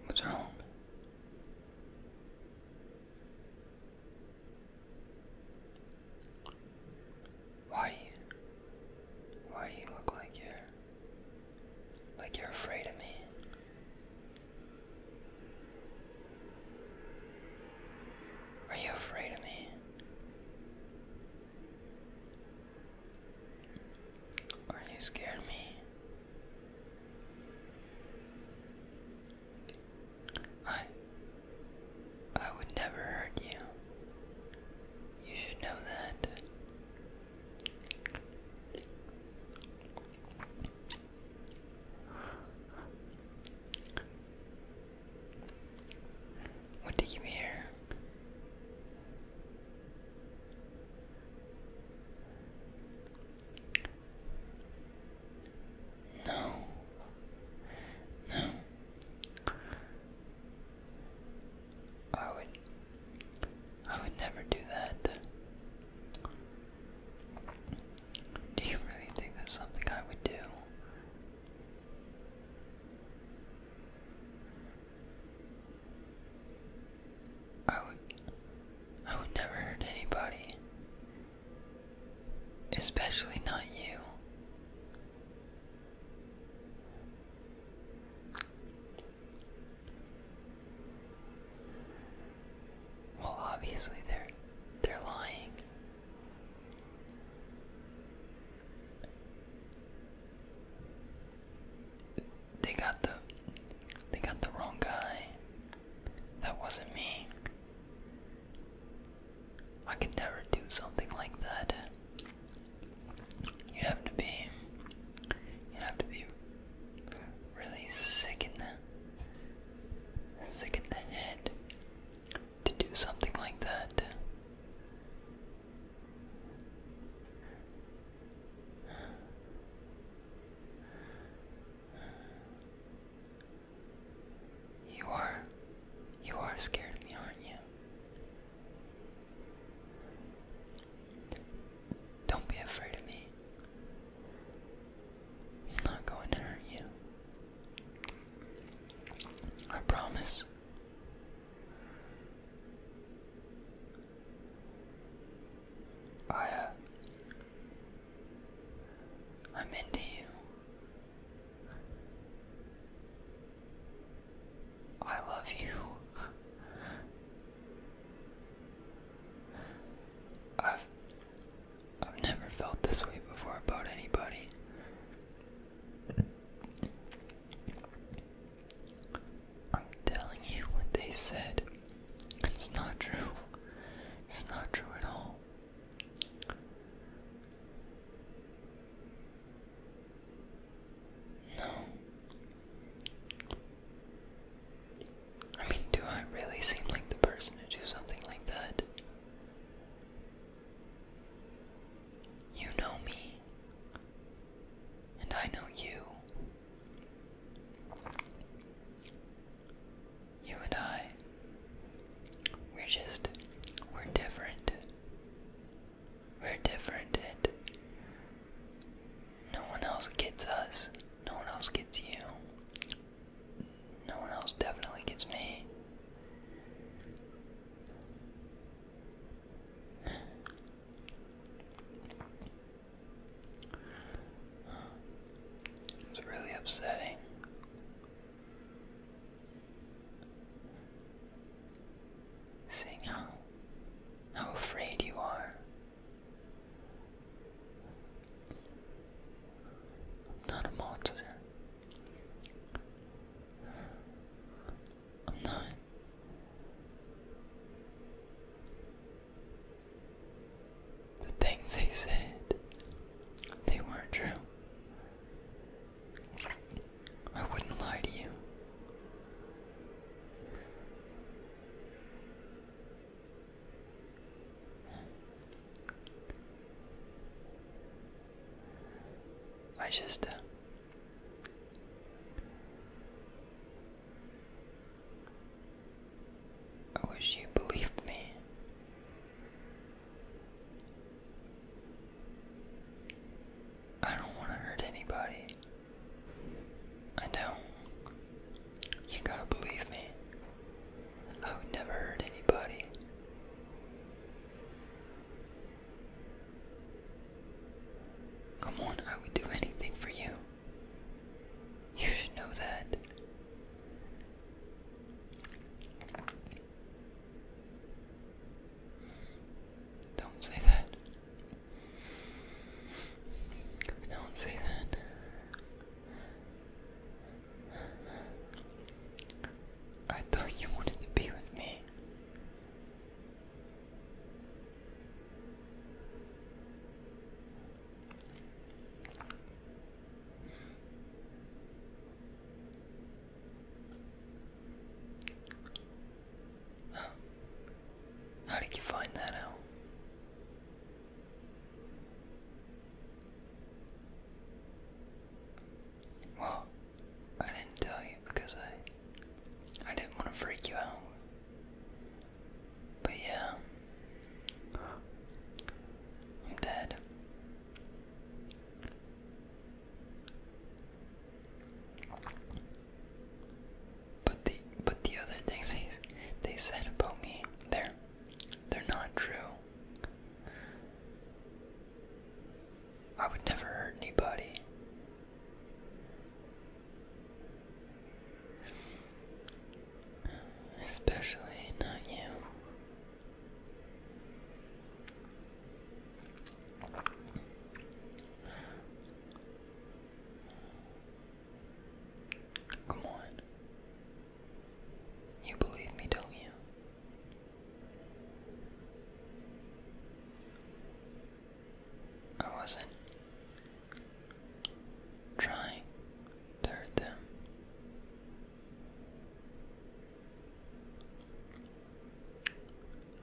What's wrong? Why do you look like you're afraid of me? Are you afraid of me? Are you scared of me? I would never hurt you. You should know that. What did you hear? No. No. I would never do that. Do you really think that's something I would do? I would never hurt anybody. Especially not you. Well, obviously they're lying. They got the wrong guy. That wasn't me. I could never do something like that. You'd have to be really sick in the head to do something like that. You are scared of me, aren't you? Don't be afraid of me. I'm not going to hurt you. I promise. I'm into you. I love you. I've never felt this way before about anybody. I'm telling you what they said. It's not true. It's not true at all. No. I mean, do I really seem like the person to do something like that? You know me. And I know you. You and I, we're different. We're different, and no one else gets us. No one else gets you. No one else definitely gets me. It's really upsetting. Seeing how afraid you are. I'm not a monster. I'm not. The things they said, they weren't true. I wouldn't lie to you. I wish you believed me. I don't want to hurt anybody. I don't. You gotta believe me.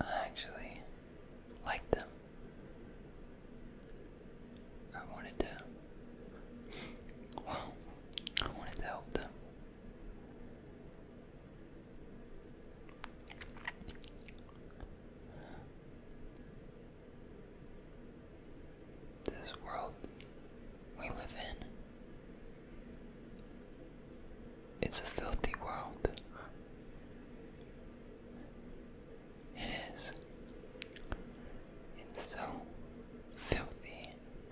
I actually liked them. I wanted to help them. This world we live in, it's a filthy world. It is. It's so filthy.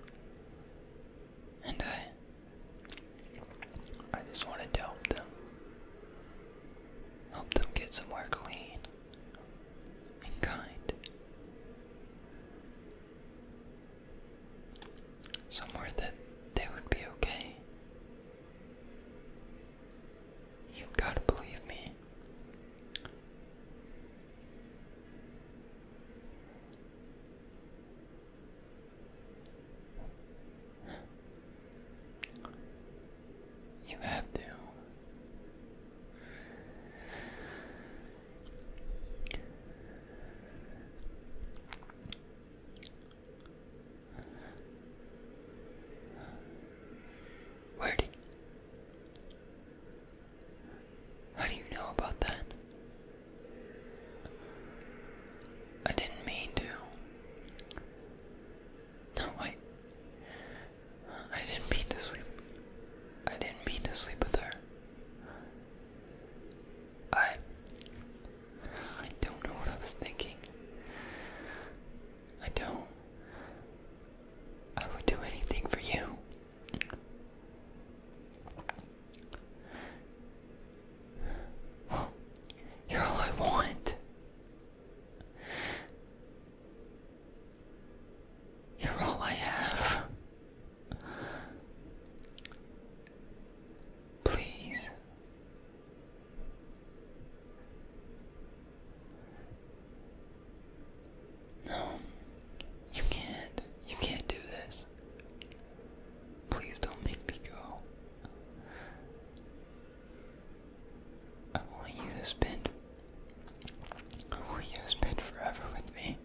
And I just wanted to help them. Help them get somewhere clean and kind. Somewhere that they would be okay. You've got to believe me. You have to. How do you know about that? I didn't mean to. No, I didn't mean to sleep. I didn't mean to sleep with her. I don't know what I was thinking. I don't. I would do anything for you. Well, you're all I want. You're all I have. Please. No, you can't. You can't do this. Please don't make me go. I want you to spend forever with me.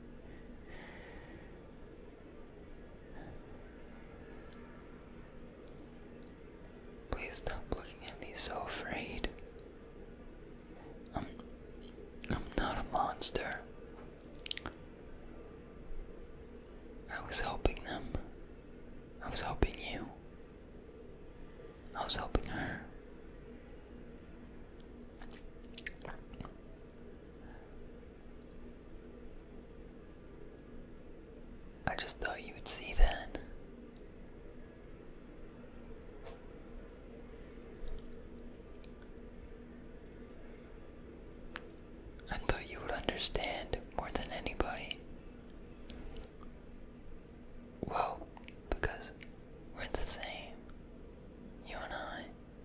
Please stop looking at me so afraid. I'm not a monster. I was helping them. I was helping you. I was helping her. I just thought you would see that. I thought you would understand more than anybody. Well, because we're the same, you and I.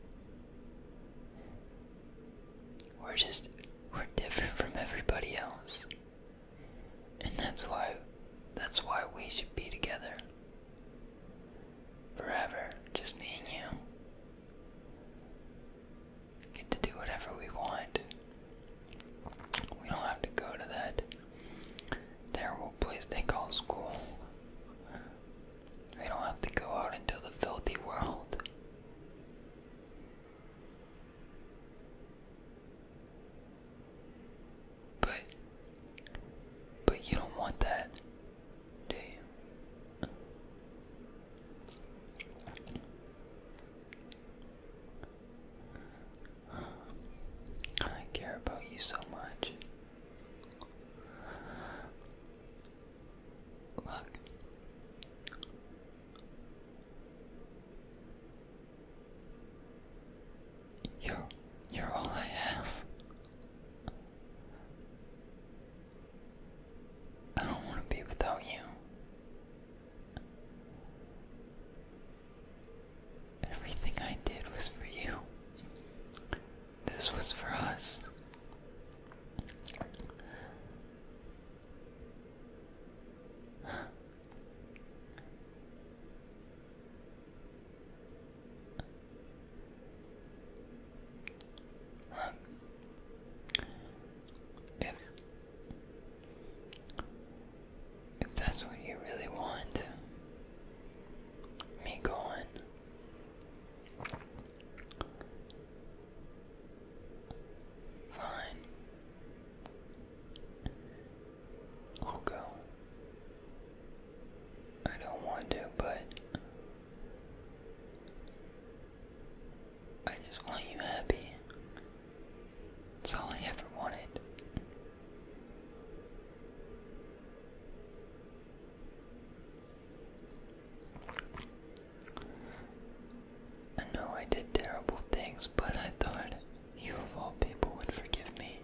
We're different from everybody else. And that's why we should be together. Forever, just me and you. Get to do whatever we want. We don't have to go to that terrible place they call school. We don't have to go out into the filthy world. But you don't want that, do you? I care about you so much. Look. You're all I have. I don't want to be without you. Everything I did was for you. This was for us. did terrible things, but I thought you of all people would forgive me.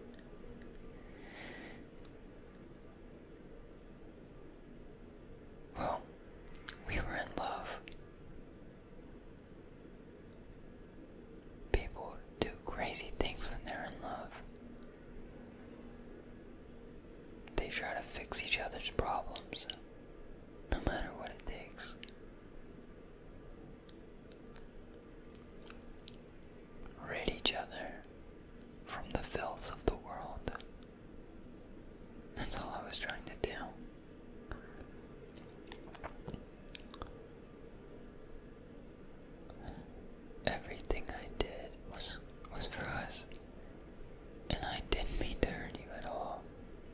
Well, we were in love. People do crazy things when they're in love. They try to fix each other's problems, no matter what it takes. Rid each other from the filth of the world. That's all I was trying to do. Everything I did was for us, and I didn't mean to hurt you at all.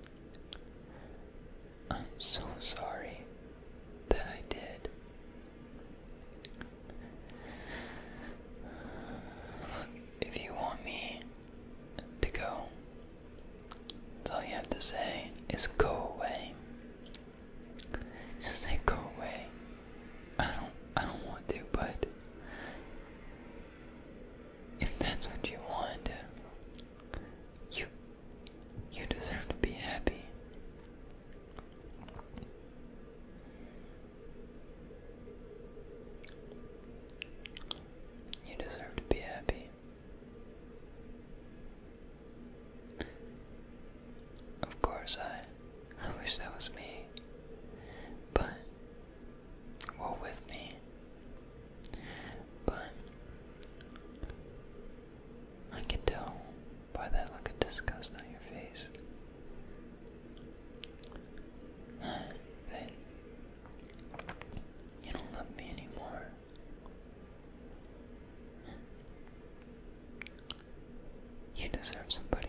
I'm so sorry that I did. Look, if you want me to go, that's all you have to say is go away. Just say go away. I don't want to, but if that's what you want, you deserve to be happy. You deserve to be happy. Of course, I wish that was me, but, well, with me, but I can tell by that look of disgust on your face that you don't love me anymore. You deserve somebody